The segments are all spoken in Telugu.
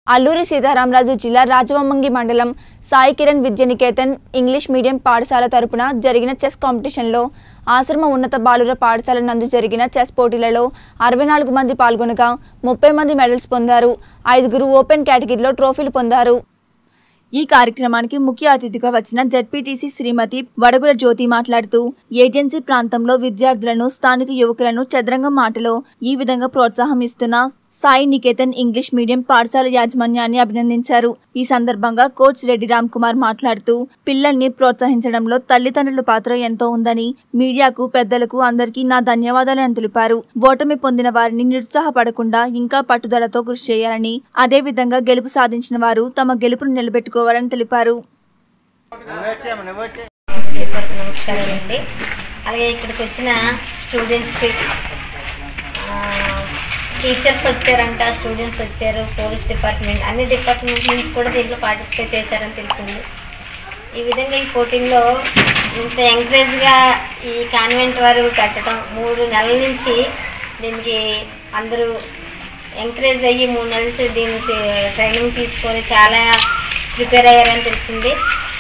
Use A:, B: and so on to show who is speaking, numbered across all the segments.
A: అల్లూరి సీతారామరాజు జిల్లా రాజవొమ్మంగి మండలం సాయి కిరణ్ విద్యానికేతన్ ఇంగ్లీష్ మీడియం పాఠశాల తరపున జరిగిన చెస్ కాంపిటీషన్లో ఆశ్రమ ఉన్నత బాలుర పాఠశాల నందు జరిగిన చెస్ పోటీలలో 64 మంది పాల్గొనగా 30 మంది మెడల్స్ పొందారు. 5 ఓపెన్ కేటగిరీలో ట్రోఫీలు పొందారు. ఈ కార్యక్రమానికి ముఖ్య అతిథిగా వచ్చిన జెడ్పీటీసీ శ్రీమతి వడగుల జ్యోతి మాట్లాడుతూ ఏజెన్సీ ప్రాంతంలో విద్యార్థులను స్థానిక యువకులను చదరంగం ఆటలో ఈ విధంగా ప్రోత్సాహం ఇస్తున్న సాయి నికేతన్ ఇంగ్లీష్ మీడియం పాఠశాల యాజమాన్యాన్ని అభినందించారు. ఈ సందర్భంగా కోచ్ రెడ్డి రామ్ కుమార్ మాట్లాడుతూ పిల్లల్ని ప్రోత్సహించడంలో తల్లిదండ్రుల పాత్ర ఎంతో ఉందని, మీడియాకు పెద్దలకు అందరికీ నా ధన్యవాదాలను తెలిపారు. ఓటమి పొందిన వారిని నిరుత్సాహపడకుండా ఇంకా పట్టుదలతో కృషి చేయాలని, అదే విధంగా గెలుపు సాధించిన వారు తమ గెలుపును నిలబెట్టుకోవాలని తెలిపారు.
B: టీచర్స్ వచ్చారంట, స్టూడెంట్స్ వచ్చారు, పోలీస్ డిపార్ట్మెంట్ అన్ని డిపార్ట్మెంట్ నుంచి కూడా దీంట్లో పార్టిసిపేట్ చేశారని తెలిసింది. ఈ విధంగా ఈ పోటీల్లో ఇంత ఎంకరేజ్గా ఈ కాన్వెంట్ వారు పెట్టడం 3 నెలల నుంచి దీనికి అందరూ ఎంకరేజ్ అయ్యి 3 నెలల నుంచి దీని ట్రైనింగ్ తీసుకొని చాలా ప్రిపేర్ అయ్యారని తెలిసింది.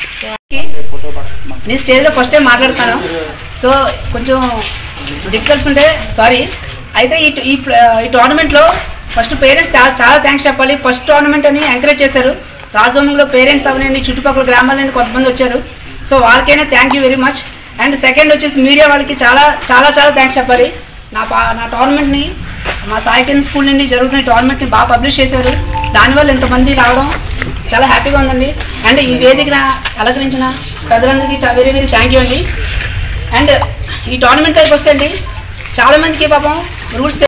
C: నేను స్టేజ్లో ఫస్ట్ టైం మాట్లాడతాను, సో కొంచెం డిఫికల్ట్స్ ఉంటే సారీ. అయితే ఈ టోర్నమెంట్లో ఫస్ట్ పేరెంట్స్ చాలా థ్యాంక్స్ చెప్పాలి. ఫస్ట్ టోర్నమెంట్ అని ఎంకరేజ్ చేశారు. రాజవొమ్మంగిలో పేరెంట్స్ అవన్నీ చుట్టుపక్కల గ్రామాల నుండి కొంతమంది వచ్చారు. సో వాళ్ళకైనా thank you very much. And second వచ్చేసి మీడియా వాళ్ళకి చాలా చాలా చాలా థ్యాంక్స్ చెప్పాలి. నా టోర్నమెంట్ని మా సాయి కిరణ్ స్కూల్ నుండి జరుగుతున్న టోర్నమెంట్ని బాగా పబ్లిష్ చేశారు. దానివల్ల ఎంతమంది రావడం చాలా హ్యాపీగా ఉందండి. అండ్ ఈ వేదికన అలంకరించిన ప్రజలందరికీ వెరీ వెరీ థ్యాంక్ యూ అండి. అండ్ ఈ టోర్నమెంట్ దగ్గరికి వస్తే అండి చాలామందికి పాపం రూల్స్